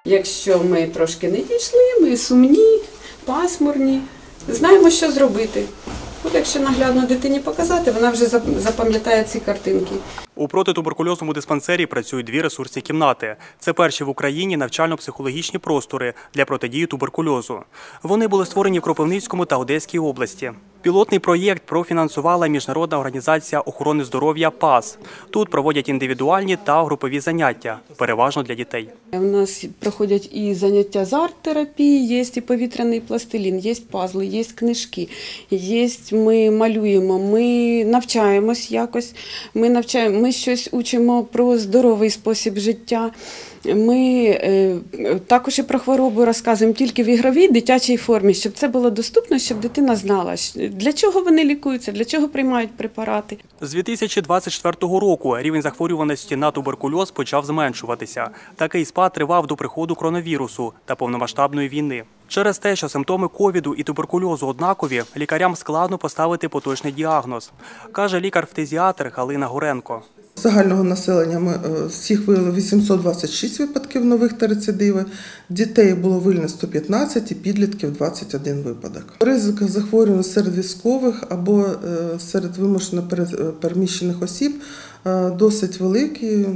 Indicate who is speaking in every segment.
Speaker 1: Якщо ми трошки не дійшли, ми сумні, пасмурні, знаємо, що зробити. От якщо наглядно дитині показати, вона вже запам'ятає ці картинки.
Speaker 2: У протитуберкульозному диспансері працюють 2 ресурсні кімнати. Це перші в Україні навчально-психологічні простори для протидії туберкульозу. Вони були створені в Кропивницькому та Одеській області. Пілотний проєкт профінансувала Міжнародна організація охорони здоров'я ПАС. Тут проводять індивідуальні та групові заняття, переважно для дітей.
Speaker 1: У нас проходять і заняття з арт-терапії, є і повітряний пластилін, є пазли, є книжки, ми малюємо, ми навчаємось якось, ми щось учимо про здоровий спосіб життя. Ми також і про хворобу розказуємо тільки в ігровій дитячій формі, щоб це було доступно, щоб дитина знала, для чого вони лікуються, для чого приймають препарати.
Speaker 2: З 2024 року рівень захворюваності на туберкульоз почав зменшуватися. Такий спад тривав до приходу коронавірусу та повномасштабної війни. Через те, що симптоми ковіду і туберкульозу однакові, лікарям складно поставити поточний діагноз, каже лікар-фтизіатр Галина Горенко.
Speaker 3: З загального населення ми всіх виявили 826 випадків нових та рецидиви, дітей було виявлено 115 і підлітків 21 випадок. Ризик захворювання серед військових або серед вимушено переміщених осіб досить великий.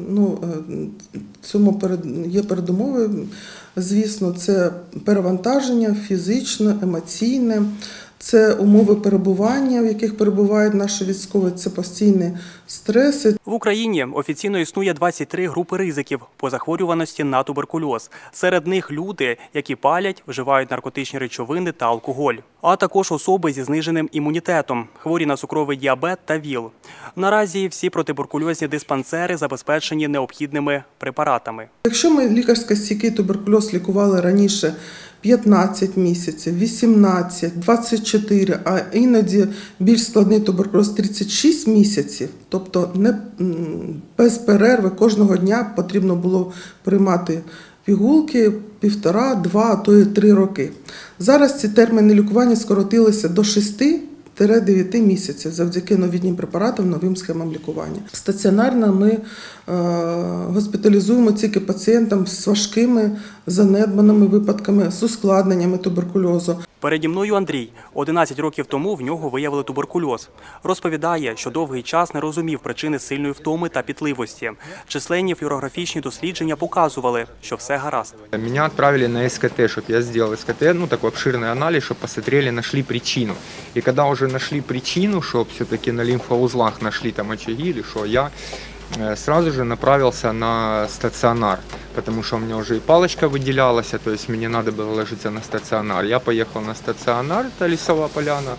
Speaker 3: Цьому є передумови, звісно, це перевантаження фізичне, емоційне. Це умови перебування, в яких перебувають наші військові, це постійні стреси.
Speaker 2: В Україні офіційно існує 23 групи ризиків по захворюваності на туберкульоз. Серед них люди, які палять, вживають наркотичні речовини та алкоголь. А також особи зі зниженим імунітетом, хворі на цукровий діабет та ВІЛ. Наразі всі протитуберкульозні диспансери забезпечені необхідними препаратами.
Speaker 3: Якщо ми лікарсько-стійкий туберкульоз лікували раніше 15 місяців, 18, 24, а іноді більш складний туберкульоз 36 місяців, тобто без перерви кожного дня потрібно було приймати пігулки 1,5, 2, а то й 3 роки. Зараз ці терміни лікування скоротилися до 6-9 місяців завдяки новітнім препаратам, новим схемам лікування. Стаціонарно ми госпіталізуємо тільки пацієнтам з важкими занедбаними випадками, з ускладненнями туберкульозу.
Speaker 2: Переді мною Андрій. 11 років тому в нього виявили туберкульоз. Розповідає, що довгий час не розумів причини сильної втоми та пітливості. Численні флюорографічні дослідження показували, що все гаразд.
Speaker 4: Меня отправили на СКТ, чтобы я сделал СКТ, такой обширный анализ, чтобы посмотрели, нашли причину. И когда уже нашли причину, чтобы все-таки на лимфоузлах нашли там очаги или что, я сразу же направился на стационар, потому что у меня уже и палочка выделялась, то есть мне надо было ложиться на стационар. Я поехал на стационар, это Лесовая Поляна,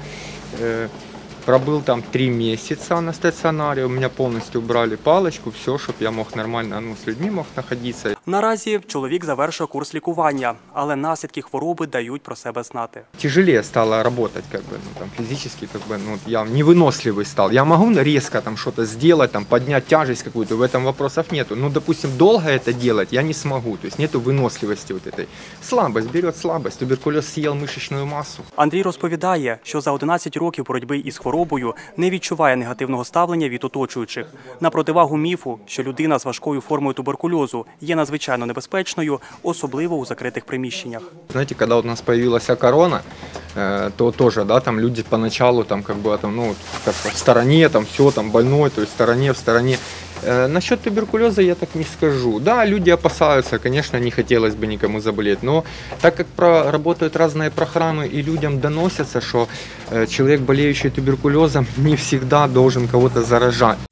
Speaker 4: пробыл там 3 месяца на стационаре, у меня полностью убрали палочку, все, чтобы я мог нормально с людьми мог находиться.
Speaker 2: Наразі чоловік завершує курс лікування, але наслідки хвороби дають про себе знати.
Speaker 4: Тяжелее стало работать, физически, я невыносливый стал. Я могу резко что-то сделать, поднять тяжесть какую-то, в этом вопросов нету. Допустим, долго это делать я не смогу, то есть нету выносливости вот этой. Слабость, берет слабость, туберкулез съел мышечную массу.
Speaker 2: Андрій розповідає, що за 11 років боротьби із хворобою не відчуває негативного ставлення від оточуючих. На противагу міфу, що людина з важкою формою туберкульозу є надзвичайно небезпечною, особливо у закритих приміщеннях.
Speaker 4: Знаете, когда у нас появилась корона, то тоже, люди поначалу в стороне, все, больной, то есть в стороне. Насчет туберкулеза я так не скажу. Да, люди опасаются, конечно, не хотелось бы никому заболеть, но так как работают разные программы и людям доносятся, что человек, болеющий туберкулезом, не всегда должен кого-то заражать.